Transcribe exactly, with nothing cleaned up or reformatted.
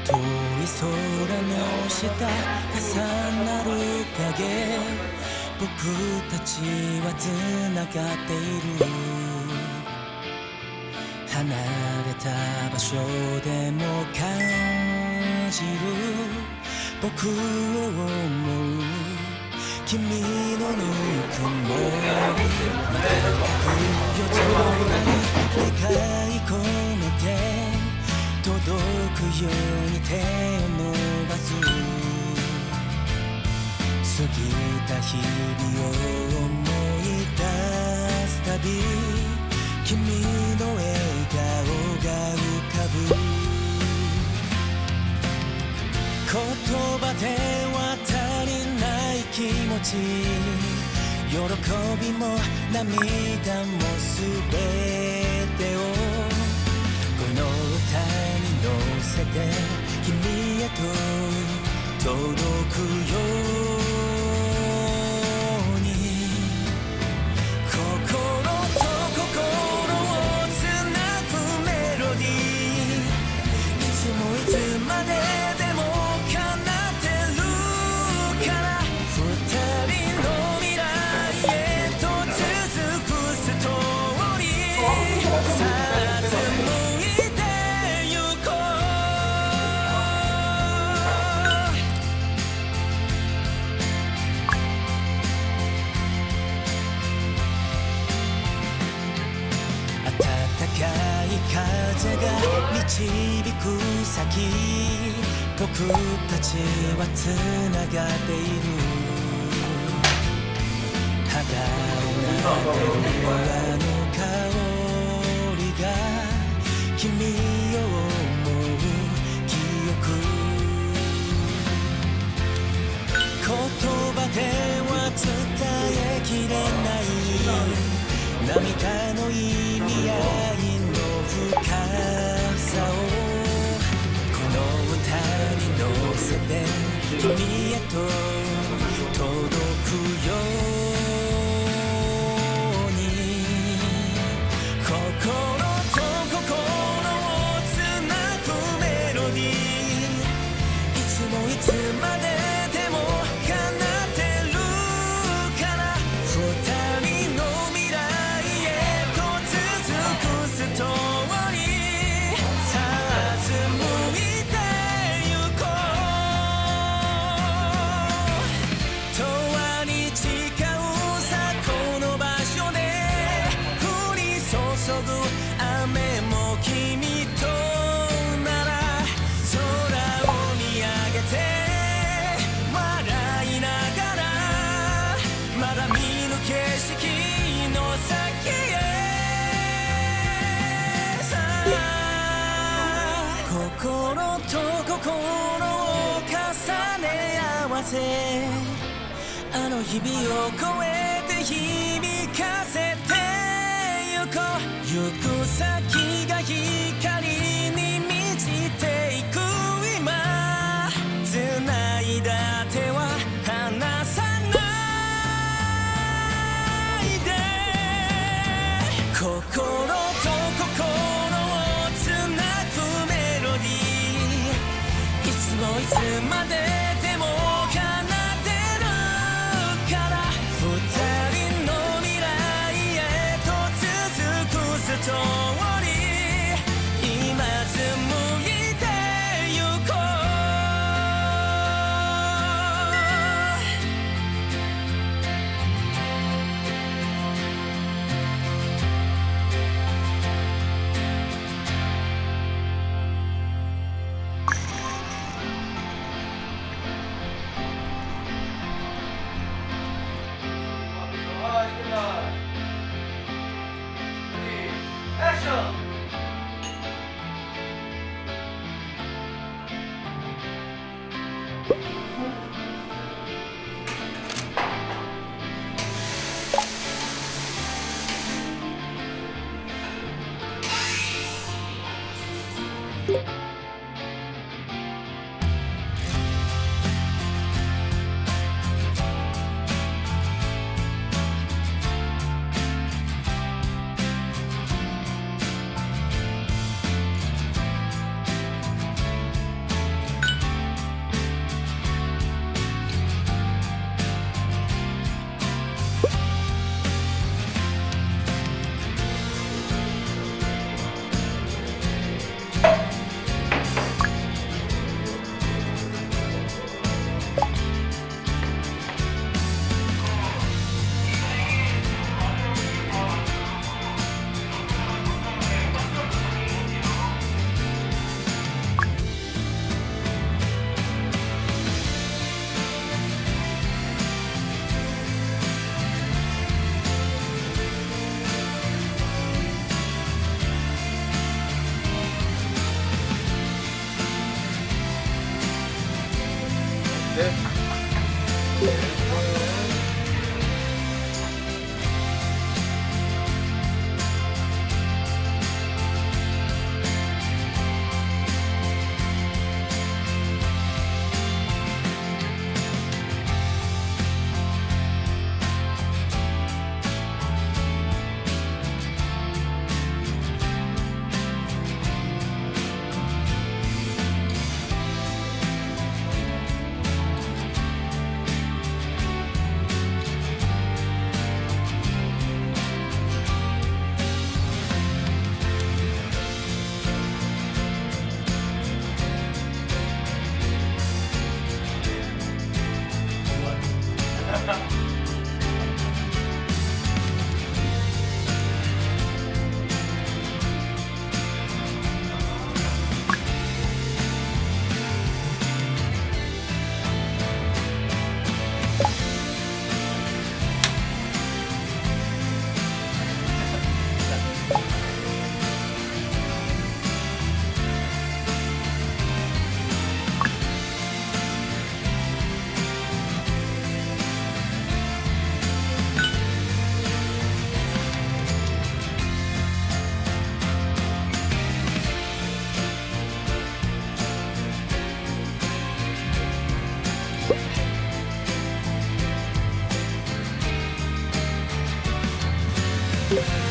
遠い空の下重なる影、僕たちはつながっている。離れた場所でも感じる僕を思う君のぬくもり、また夜空に願い込めて届くように手を伸ばす。過ぎた日々を思い出すたび、君の笑顔が浮かぶ。言葉では足りない気持ち、喜びも涙もすべてをこの歌に乗せて君へと届くように。心と心をつなぐメロディー、いつもいつまででも叶ってるから、二人の未来へと続くストーリー、さあ紡いでゆこう。暖かい風が導く先、僕たちはつながっている。肌を撫でるあの香りが君を思う記憶、言葉では伝えきれない涙の意味合いの深さをこの歌に乗せて君へと届くように。心と心をつなぐメロディー、いつもいつまででも叶ってるから、二人の未来へと続くストーリー、さあ紡いでゆこう。永遠に違うさこの場所で降り注ぐ雨も君となら、空を見上げて笑いながら、まだ見ぬ景色の先へさあ、心と心を重ね合わせ、あの日々を超えて響かせてゆこう。行く先が光に満ちていく今、繋いだ手は離さないで。心と心をつなぐメロディー、いつもいつまででも奏でるから、二人の未来へと続くストーリー、今紡いでゆこう。 「